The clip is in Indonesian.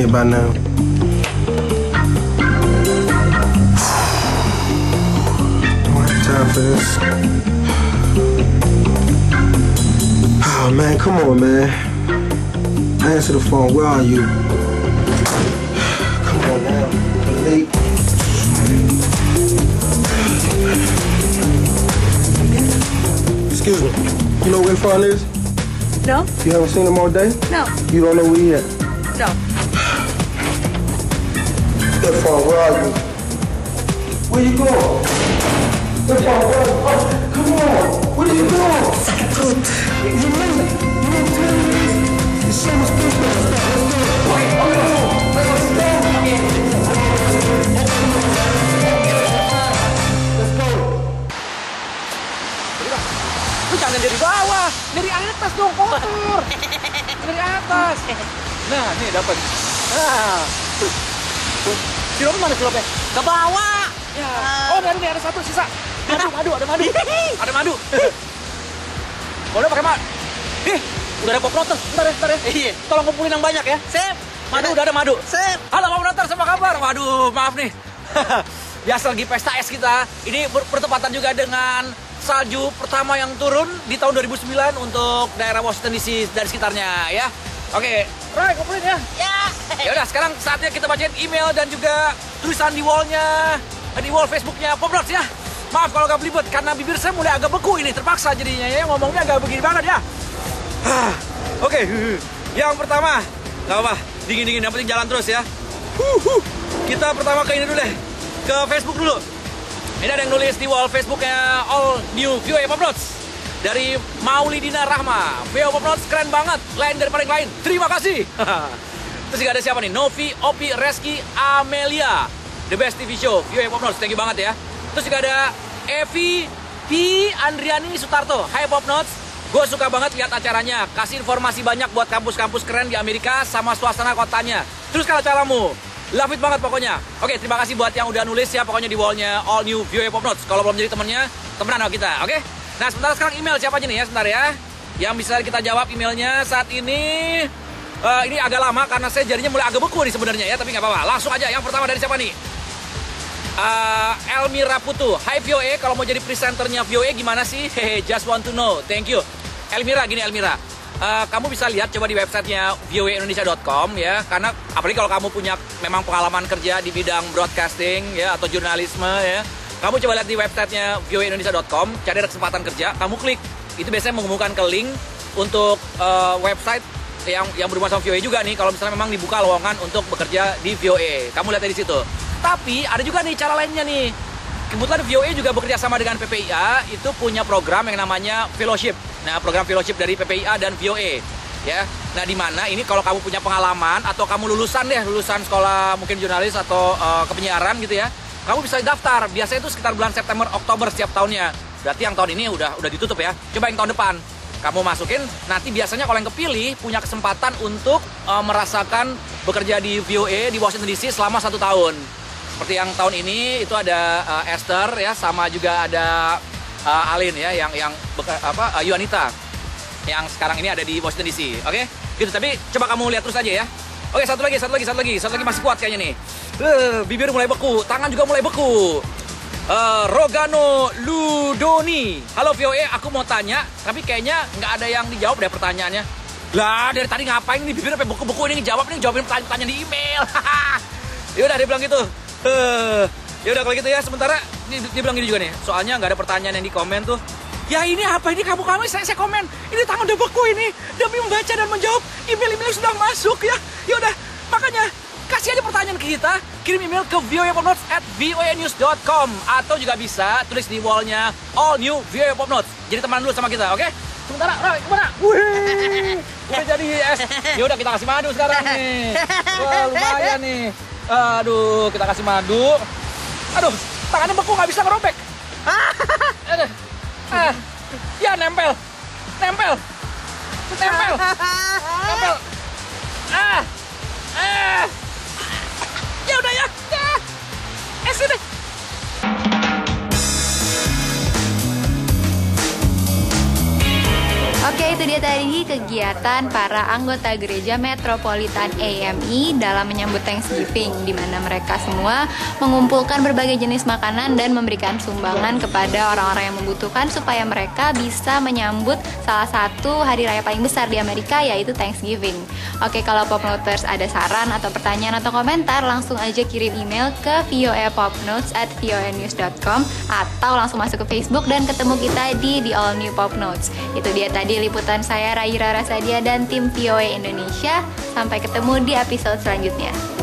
by now. Don't have time for this. Oh man, come on, man. Answer the phone. Where are you? Come on now. I'm late. Excuse me. You know where Fun is? No. You haven't seen him all day? No. You don't know where he at? No. Fun, where are you? Where you going? Fun, where are you? Oh, come on. Where are you going? You remember? You know what time it is? It's so much business. Let's go. Wait, hold on. Let's go. Let's go. Lu jangan dari bawah, dari atas dong, kotor. Dari atas. Nah, nih dapat. Nah. Silopnya mana silopnya? Ke bawah. Ya. Oh, dari ada satu sisa. Ada madu. Ada madu. Boleh pakai madu. Udah ada popnoter. Bentar ya. Iya. Tolong kumpulin yang banyak ya. Sip. Madu, udah ada madu. Sip. Halo popnoter, apa kabar? Waduh, maaf nih. Biasa lagi pesta es kita. Ini bertepatan juga dengan salju pertama yang turun di tahun 2009 untuk daerah Washington DC dan sekitarnya ya. Oke, Ray, kumpulin ya. Ya. Ya udah, sekarang saatnya kita bacain email dan juga tulisan di wallnya, di wall Facebooknya Popnots ya. Maaf kalau agak belibet karena bibir saya mulai agak beku ini, terpaksa jadinya ya, ngomongnya agak begini banget ya. Oke, yang pertama, nggak apa, dingin-dingin, yang penting jalan terus ya. Kita pertama ke ini dulu deh, ke Facebook dulu. Ini ada yang nulis di wall Facebooknya All New VOA Popnots dari Maulidina Rahma. VOA Popnots keren banget, lain dari paling lain. Terima kasih. Terus juga ada siapa nih? Novi, Opi, Reski, Amelia, The Best TV Show VOA Popnots. Thank you banget ya. Terus juga ada Evi P. Andriani Sutarto. Hai Popnots, gue suka banget lihat acaranya. Kasih informasi banyak buat kampus-kampus keren di Amerika sama suasana kotanya. Terus kalau acaranya love it banget pokoknya. Oke, terima kasih buat yang udah nulis ya pokoknya di wallnya All New VOA Popnots. Kalau belum jadi temennya, temenan sama kita, oke? Nah, sebentar sekarang email siapa aja nih ya, sebentar ya. Yang bisa kita jawab emailnya saat ini. Ini agak lama karena saya jarinya mulai agak beku nih sebenarnya ya, tapi nggak apa-apa. Langsung aja, yang pertama dari siapa nih? Elmira Putu. Hai VOA, kalau mau jadi presenternya VOA gimana sih? Hehe, just want to know. Thank you. Elmira, gini Elmira. Kamu bisa lihat coba di websitenya voaindonesia.com ya, karena apalagi kalau kamu punya memang pengalaman kerja di bidang broadcasting ya atau jurnalisme ya, kamu coba lihat di websitenya voaindonesia.com, cari ada kesempatan kerja, kamu klik, itu biasanya menghubungkan ke link untuk website yang berhubungan sama VOA juga nih, kalau misalnya memang dibuka lowongan untuk bekerja di VOA, kamu lihat di situ. Tapi ada juga nih cara lainnya nih. Kebetulan VOA juga bekerja sama dengan PPIA, itu punya program yang namanya fellowship. Nah, program fellowship dari PPIA dan VOA ya. Nah, di mana ini kalau kamu punya pengalaman atau kamu lulusan sekolah mungkin jurnalis atau kepenyiaran gitu ya, kamu bisa daftar. Biasanya itu sekitar bulan September Oktober setiap tahunnya. Berarti yang tahun ini udah ditutup ya. Coba yang tahun depan kamu masukin, nanti biasanya kalau yang kepilih punya kesempatan untuk merasakan bekerja di VOA di Washington DC selama 1 tahun. Seperti yang tahun ini itu ada Esther ya, sama juga ada Alin ya, yang Yuanita yang sekarang ini ada di Washington DC. Oke? Gitu, tapi coba kamu lihat terus aja ya. Oke, satu lagi masih kuat kayaknya nih. Bibir mulai beku, tangan juga mulai beku. Rogano Ludoni. Halo VOA, aku mau tanya, tapi kayaknya nggak ada yang dijawab deh pertanyaannya. Lah, dari tadi ngapain nih bibir sampai beku-beku ini jawabin pertanyaan di email. Yaudah, dia bilang gitu. Yaudah kalau gitu ya, sementara dia bilang gini juga nih, soalnya nggak ada pertanyaan yang di komen tuh. Ya ini apa ini kamu saya komen. Ini tangan udah beku ini demi membaca dan menjawab email-email yang sudah masuk ya. Yaudah, makanya kasih aja pertanyaan ke kita, kirim email ke voapopnots@voanews.com atau juga bisa tulis di wallnya All New VOA Popnots. Jadi teman dulu sama kita, oke? Sementara, Roy, kemana? Wih, udah jadi es. Yaudah, kita kasih madu sekarang nih. Wah, lumayan nih. Aduh, kita kasih madu. Aduh, tangannya beku, nggak bisa ngerobek. Ya, nempel. Ya udah ya. Sini. Oke, itu dia dia tadi kegiatan para anggota gereja Metropolitan AMI dalam menyambut Thanksgiving, di mana mereka semua mengumpulkan berbagai jenis makanan dan memberikan sumbangan kepada orang-orang yang membutuhkan supaya mereka bisa menyambut salah satu hari raya paling besar di Amerika, yaitu Thanksgiving. Oke, kalau Popnoters ada saran atau pertanyaan atau komentar, langsung aja kirim email ke voapopnotes@voanews.com atau langsung masuk ke Facebook dan ketemu kita di The All New Popnotes. Itu dia tadi liputan saya Raira Rasadia dan tim VOA Indonesia. Sampai ketemu di episode selanjutnya.